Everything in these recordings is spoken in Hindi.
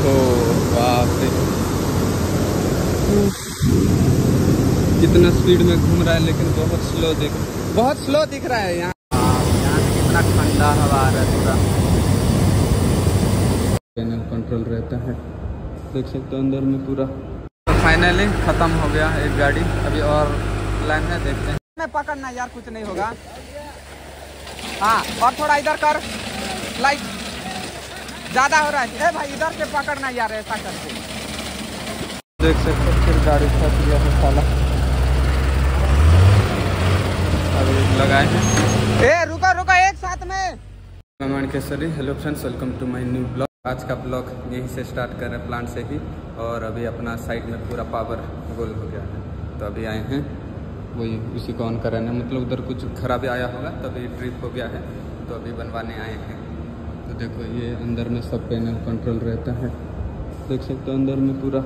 ओ बाप रे, कितना स्पीड में घूम रहा है, लेकिन बहुत स्लो दिख रहा है। यहाँ से कितना ठंडा हवा आ रहा है, पूरा पैनल कंट्रोल रहता है, देख सकते हो अंदर में पूरा। तो फाइनली खत्म हो गया एक गाड़ी, अभी और लाइन है, देखते हैं। मैं पकड़ना यार, कुछ नहीं होगा। हाँ, और थोड़ा इधर कर, लाइट ज्यादा हो रहा है। ए भाई इधर से पकड़ना यार, ऐसा करके देख सकते हो। फिर गाड़ी फंस गया है साला, अभी लगाए हैं। ए रुको एक साथ में। मेहमान केसरी, hello friends, welcome to my new blog. आज का ब्लॉग यहीं से स्टार्ट कर रहे हैं, प्लांट से ही। और अभी अपना साइड में पूरा पावर गोल हो गया है, तो अभी आए हैं वही उसी को ऑन कराना। मतलब उधर कुछ खराबी आया होगा, तभी ट्रिप हो गया है, तो अभी बनवाने आए हैं। तो देखो ये अंदर में सब पैनल कंट्रोल रहता है, देख सकते हो अंदर में पूरा।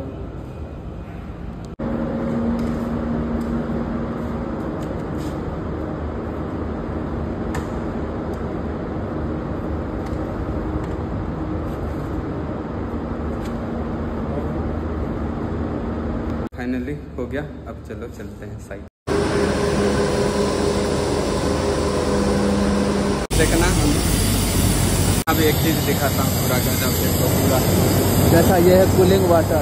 फाइनली हो गया, अब चलो चलते हैं साइड। देखना अभी एक चीज दिखाता हूँ, पूरा गजब देखो, पूरा जैसा ये है कूलिंग वाटर,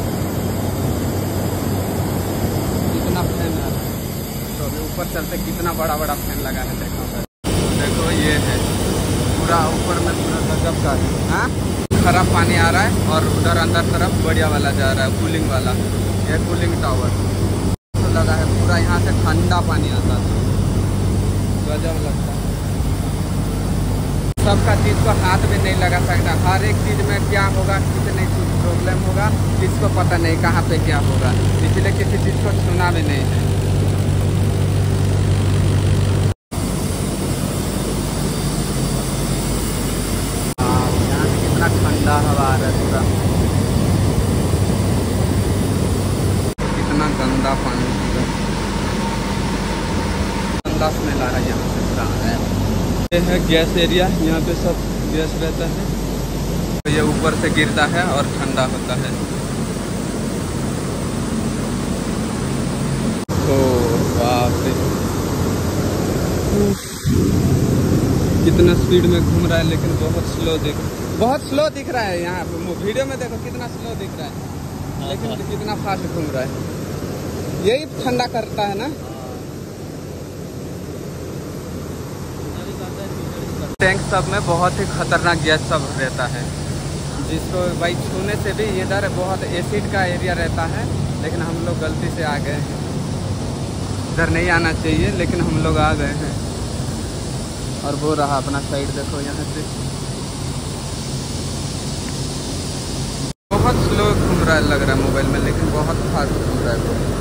कितना फैन है। तो अभी ऊपर चलते, कितना बड़ा बड़ा फैन लगा है, देखो ये है पूरा ऊपर में, पूरा गजब का है। हाँ, खराब पानी आ रहा है और उधर अंदर तरफ बढ़िया वाला जा रहा है, कूलिंग वाला। ये कूलिंग टावर तो लगा है पूरा, यहाँ से ठंडा पानी आता है, गजब लगता है। सबका चीज़ को हाथ भी नहीं लगा सकता, हर एक चीज़ में क्या होगा, कितने कुछ प्रॉब्लम होगा, किसको पता नहीं कहाँ पे क्या होगा, इसलिए किसी चीज़ को छूना भी नहीं है। यहाँ से कितना ठंडा हवा आ रहा है, पूरा कितना गंदा पानी, गंदा स्मेल आ रहा है यहाँ से पूरा है। ये है गैस एरिया, यहाँ पे सब गैस रहता है, तो ये ऊपर से गिरता है और ठंडा होता है। ओ बाप रे, कितना स्पीड में घूम रहा है, लेकिन बहुत स्लो दिख रहा है। यहाँ पे वीडियो में देखो कितना स्लो दिख रहा है, लेकिन कितना फास्ट घूम रहा है। यही ठंडा करता है ना। टैंक सब में बहुत ही खतरनाक गैस सब रहता है, जिसको भाई छूने से भी इधर बहुत एसिड का एरिया रहता है, लेकिन हम लोग गलती से आ गए हैं, इधर नहीं आना चाहिए, लेकिन हम लोग आ गए हैं। और वो रहा अपना साइड, देखो यहाँ से बहुत स्लो घूम रहा है, लग रहा है मोबाइल में, लेकिन बहुत फास्ट घूम रहा है वो।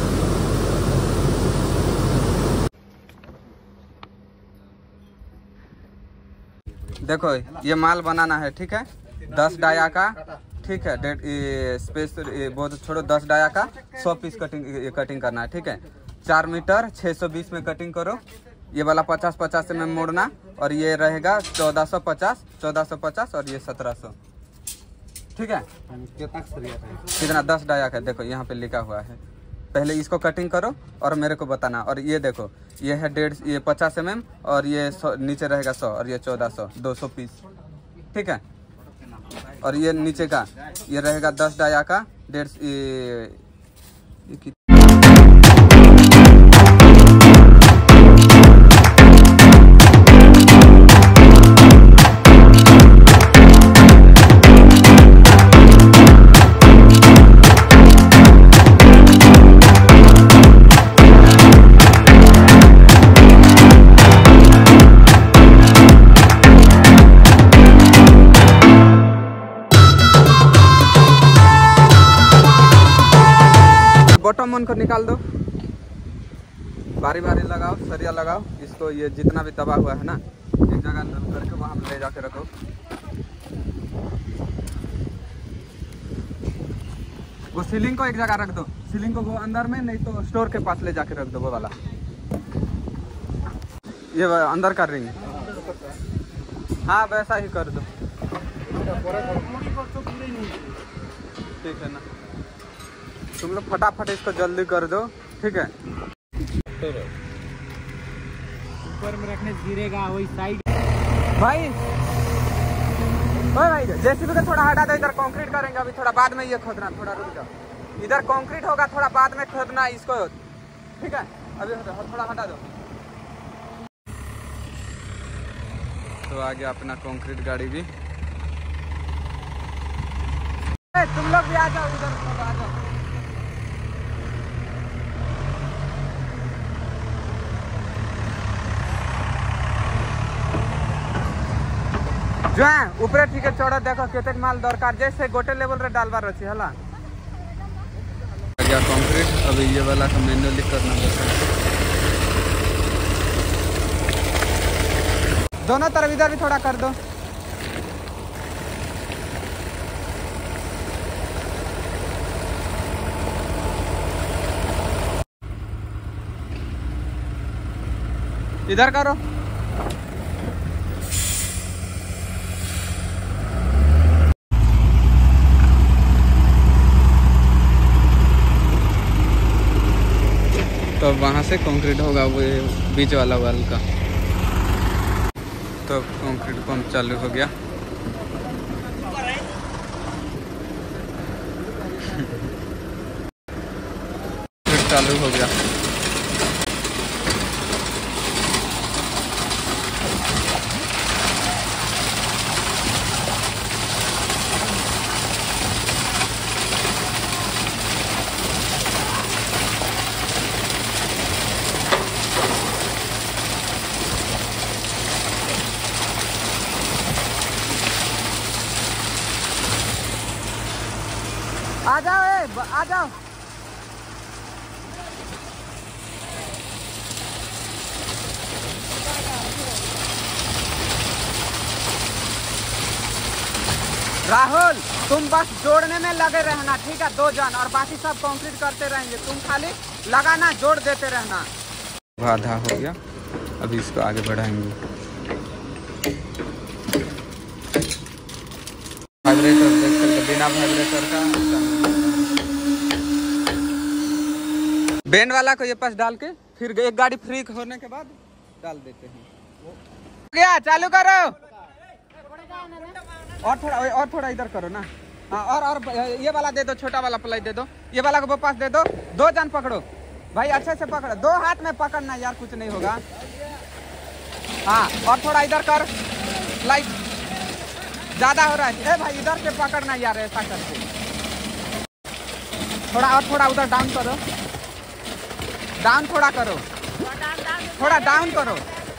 देखो ये माल बनाना है, ठीक है, 10 डाया का, ठीक है, स्पेस बहुत छोड़ो, 10 डाया का 100 पीस कटिंग करना है, ठीक है। 4 मीटर 620 में कटिंग करो, ये वाला 50-50 में मोड़ना, और ये रहेगा 1450 और ये 1700, ठीक है। कितना 10 डाया का, देखो यहाँ पे लिखा हुआ है। पहले इसको कटिंग करो और मेरे को बताना। और ये देखो ये है 150, ये 50 mm, और ये 100, नीचे रहेगा 100, और ये 1400, 200 पीस, ठीक है। और ये नीचे का ये रहेगा 10 डाया का 150, बॉटम वन को निकाल दो, बारी बारी लगाओ, सरिया लगाओ इसको। ये जितना भी दबा हुआ है ना, एक जगह करके वहाँ ले जाके रखो। वो सीलिंग को एक जगह रख दो, सीलिंग को वो अंदर में, नहीं तो स्टोर के पास ले जाके रख दो वो वाला। ये अंदर कर रही है, हाँ वैसा ही कर दो। ठीक है ना, तुम लोग फटाफट इसको जल्दी कर दो, ठीक है। ऊपर में रखने से गिरेगा वही साइड। भाई भाई जेसीबी को थोड़ा हटा दो, इधर कंक्रीट करेंगे अभी, थोड़ा बाद में ये खोदना, थोड़ा रुक जाओ, इधर कंक्रीट होगा, थोड़ा बाद में खोदना इसको, ठीक है। अभी थोड़ा हटा दो। तो आ गया अपना कंक्रीट गाड़ी भी। तुम लोग भी आ जाओ इधर, आ जाओ। जो है ऊपर ठीक है चढ़ देखो केते माल दरकार, जैसे गोटे लेवल रे डालबार अच्छी हला क्या कंक्रीट। अभी ये वाला का मैनुअली करना पड़ता है, दोनों तरफ इधर भी थोड़ा कर दो। इधर करो। तो वहाँ से कंक्रीट होगा वो बीच वाला वाल का। तो कंक्रीट पंप चालू हो गया। चालू हो गया। आ जाओ आ जाओ। राहुल तुम बस जोड़ने में लगे रहना, ठीक है, 2 जन, और बाकी सब कंक्रीट करते रहेंगे, तुम खाली लगाना, जोड़ देते रहना। आधा हो गया, अभी इसको आगे बढ़ाएंगे। वाइब्रेटर देख सकते, बिना वाइब्रेटर का बैंड वाला को ये पास डाल के फिर एक गाड़ी फ्री होने के बाद डाल देते हैं। गया चालू करो, और थोड़ा इधर करो ना। हाँ, और ये वाला दे दो, छोटा वाला प्लाई दे दो, ये वाला को पास दे दो। 2 जन पकड़ो भाई, अच्छे से पकड़ो, 2 हाथ में पकड़ना यार, कुछ नहीं होगा। हाँ, और थोड़ा इधर कर, लाइट ज्यादा हो रहा है। भाई इधर से पकड़ना यार, ऐसा करके थोड़ा, और थोड़ा उधर डाउन करो, डाउन थोड़ा करो, थोड़ा डाउन करो।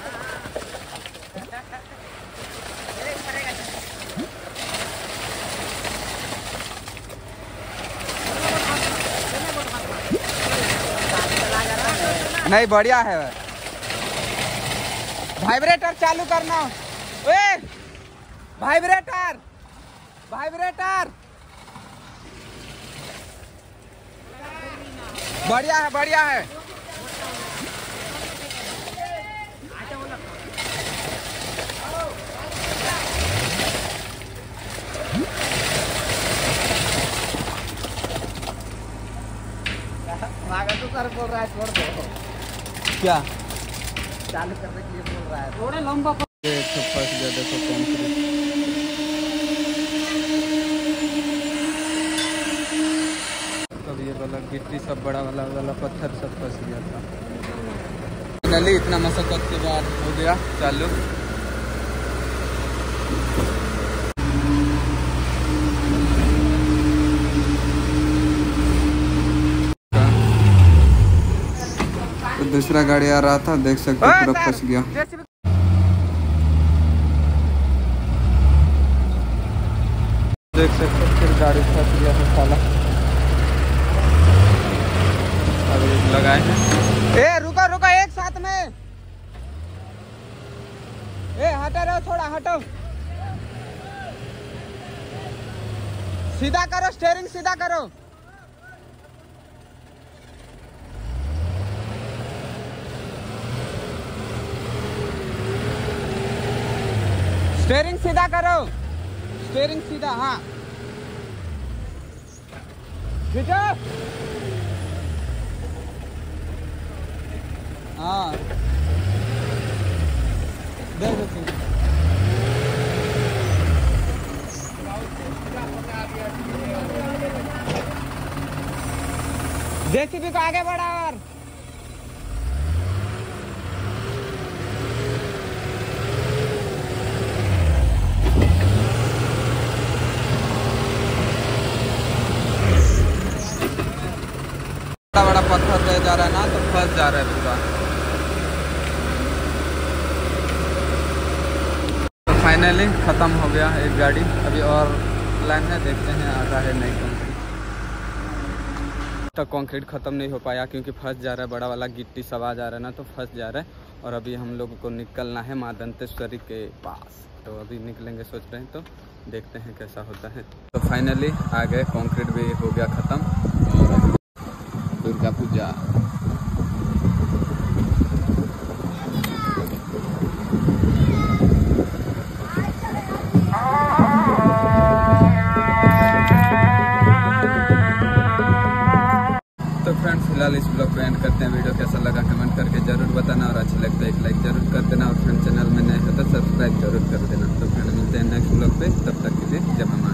नहीं बढ़िया है। वाइब्रेटर चालू करना, ओए वाइब्रेटर, वाइब्रेटर बढ़िया है, बढ़िया है। तो सर बोल रहा है छोड़ दो, क्या चालू करने के लिए बोल रहा है, थोड़ा लंबा फंस गया। देखो कंक्रीट ये वाला गिट्टी सब बड़ा वाला पत्थर सब फंस गया था। फाइनली इतना मशक्कत के बाद हो गया चालू। तो दूसरा गाड़ी आ रहा था, देख सकते पूरा फंस गया। देख सकते फिर गाड़ी फंस गया था साला। लगाए हैं। रुको रुको, एक साथ में। हटे रहो, थोड़ा हटो, सीधा करो, स्टीयरिंग सीधा करो। स्टीयरिंग सीधा करो, स्टीयरिंग सीधा। हाँ हाँ देख जेसीबी को आगे बढ़ा और बड़ा पत्थर ले जा रहा है ना, तो फंस जा रहा है पूरा। तो फाइनली खत्म हो गया एक गाड़ी, अभी और लाइन है, देखते हैं आता है नहीं कंक्रीट। तक कंक्रीट खत्म नहीं हो पाया क्योंकि फंस जा रहा है, बड़ा वाला गिट्टी सब आ जा रहा है ना, तो फंस जा रहा है। और अभी हम लोगों को निकलना है माँ दंतेश्वरी के पास, तो अभी निकलेंगे सोच रहे हैं, तो देखते हैं कैसा होता है। तो फाइनली आ गए, कंक्रीट भी हो गया ख़त्म। दुर्गा पूजा तो फ्रेंड्स फिलहाल इस ब्लॉग को एंड करते हैं। वीडियो कैसा लगा कमेंट करके जरूर बताना, और अच्छा लगता है एक लाइक जरूर कर देना, और फ्रेंड चैनल में नए हो तो सब्सक्राइब जरूर कर देना। तो फ्रेंड मिलते हैं नेक्स्ट ब्लॉग पे, तब तक के लिए जय मां।